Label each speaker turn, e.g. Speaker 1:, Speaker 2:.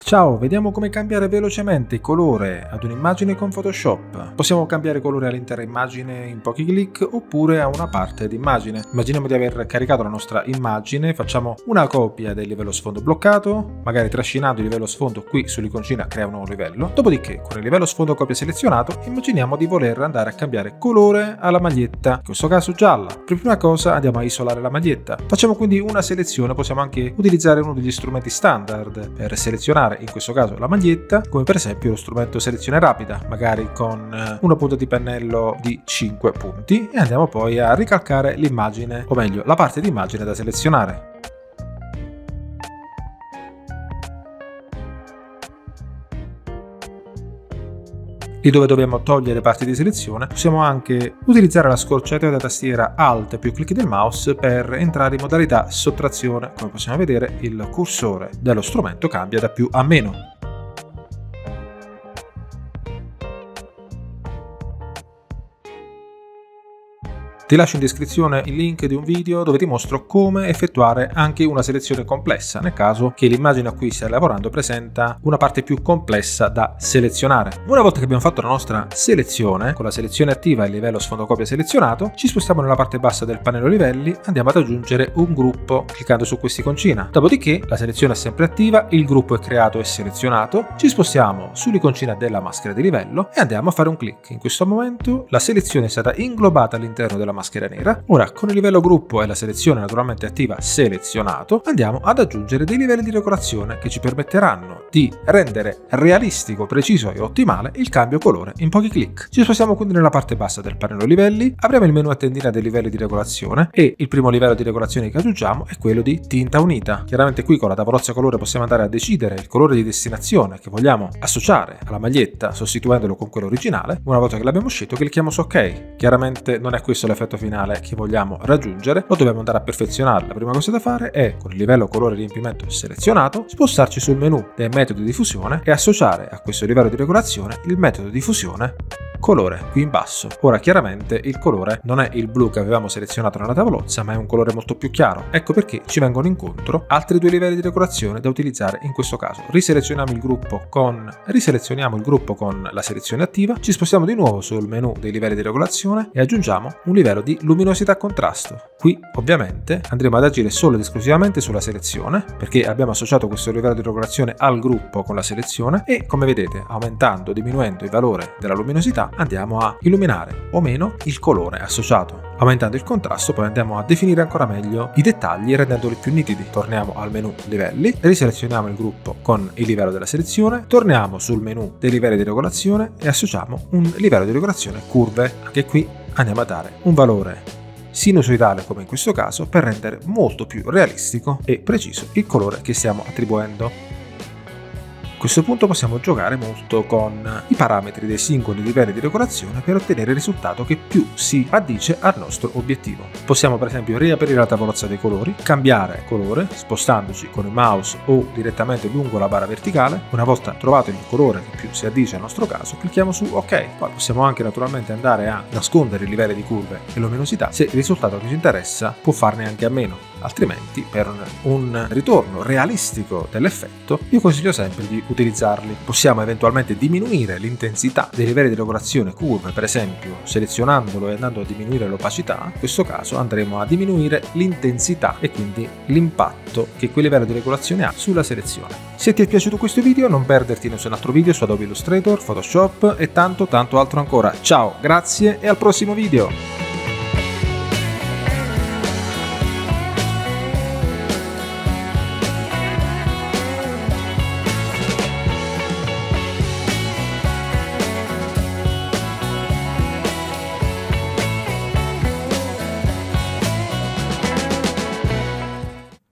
Speaker 1: Ciao, vediamo come cambiare velocemente colore ad un'immagine con Photoshop. Possiamo cambiare colore all'intera immagine in pochi clic oppure a una parte d'immagine. Immaginiamo di aver caricato la nostra immagine, facciamo una copia del livello sfondo bloccato, magari trascinando il livello sfondo qui sull'iconcina crea un nuovo livello. Dopodiché, con il livello sfondo copia selezionato, immaginiamo di voler andare a cambiare colore alla maglietta, in questo caso gialla. Per prima cosa andiamo a isolare la maglietta. Facciamo quindi una selezione, possiamo anche utilizzare uno degli strumenti standard per selezionare in questo caso la maglietta, come per esempio lo strumento selezione rapida, magari con una punta di pennello di 5 punti, e andiamo poi a ricalcare l'immagine, o meglio la parte di immagine da selezionare. Lì dove dobbiamo togliere parti di selezione, possiamo anche utilizzare la scorciatoia da tastiera Alt più clic del mouse per entrare in modalità sottrazione. Come possiamo vedere, il cursore dello strumento cambia da più a meno. Ti lascio in descrizione il link di un video dove ti mostro come effettuare anche una selezione complessa, nel caso che l'immagine a cui stai lavorando presenta una parte più complessa da selezionare. Una volta che abbiamo fatto la nostra selezione, con la selezione attiva e il livello sfondo copia selezionato, ci spostiamo nella parte bassa del pannello livelli, andiamo ad aggiungere un gruppo cliccando su quest'iconcina. Dopodiché la selezione è sempre attiva, il gruppo è creato e selezionato, ci spostiamo sull'iconcina della maschera di livello e andiamo a fare un clic. In questo momento la selezione è stata inglobata all'interno della maschera nera. Ora, con il livello gruppo e la selezione naturalmente attiva selezionato, andiamo ad aggiungere dei livelli di decorazione che ci permetteranno di rendere realistico, preciso e ottimale il cambio colore in pochi clic. Ci spostiamo quindi nella parte bassa del pannello livelli, apriamo il menu a tendina dei livelli di decorazione e il primo livello di decorazione che aggiungiamo è quello di tinta unita. Chiaramente qui con la tavolozza colore possiamo andare a decidere il colore di destinazione che vogliamo associare alla maglietta sostituendolo con quello originale. Una volta che l'abbiamo scelto clicchiamo su ok. Chiaramente non è questo l'effetto finale che vogliamo raggiungere, lo dobbiamo andare a perfezionare. La prima cosa da fare è, con il livello colore riempimento selezionato, spostarci sul menu dei metodi di fusione e associare a questo livello di decorazione il metodo di fusione colore qui in basso. Ora chiaramente il colore non è il blu che avevamo selezionato nella tavolozza, ma è un colore molto più chiaro. Ecco perché ci vengono incontro altri due livelli di decorazione da utilizzare in questo caso. Riselezioniamo il gruppo con la selezione attiva, ci spostiamo di nuovo sul menu dei livelli di decorazione e aggiungiamo un livello di luminosità contrasto. Qui ovviamente andremo ad agire solo ed esclusivamente sulla selezione, perché abbiamo associato questo livello di decorazione al gruppo con la selezione e, come vedete, aumentando o diminuendo il valore della luminosità andiamo a illuminare o meno il colore associato. Aumentando il contrasto poi andiamo a definire ancora meglio i dettagli rendendoli più nitidi. Torniamo al menu livelli, riselezioniamo il gruppo con il livello della selezione, torniamo sul menu dei livelli di regolazione e associamo un livello di regolazione curve. Anche qui andiamo a dare un valore sinusoidale come in questo caso per rendere molto più realistico e preciso il colore che stiamo attribuendo. A questo punto possiamo giocare molto con i parametri dei singoli livelli di decorazione per ottenere il risultato che più si addice al nostro obiettivo. Possiamo per esempio riaprire la tavolozza dei colori, cambiare colore spostandoci con il mouse o direttamente lungo la barra verticale. Una volta trovato il colore che più si addice al nostro caso clicchiamo su ok. Poi possiamo anche naturalmente andare a nascondere i livelli di curve e luminosità se il risultato che ci interessa può farne anche a meno. Altrimenti, per un ritorno realistico dell'effetto, io consiglio sempre di utilizzarli. Possiamo eventualmente diminuire l'intensità dei livelli di decorazione curve, per esempio selezionandolo e andando a diminuire l'opacità. In questo caso andremo a diminuire l'intensità e quindi l'impatto che quel livello di decorazione ha sulla selezione. Se ti è piaciuto questo video non perderti nessun altro video su Adobe Illustrator, Photoshop e tanto altro ancora. Ciao, grazie e al prossimo video!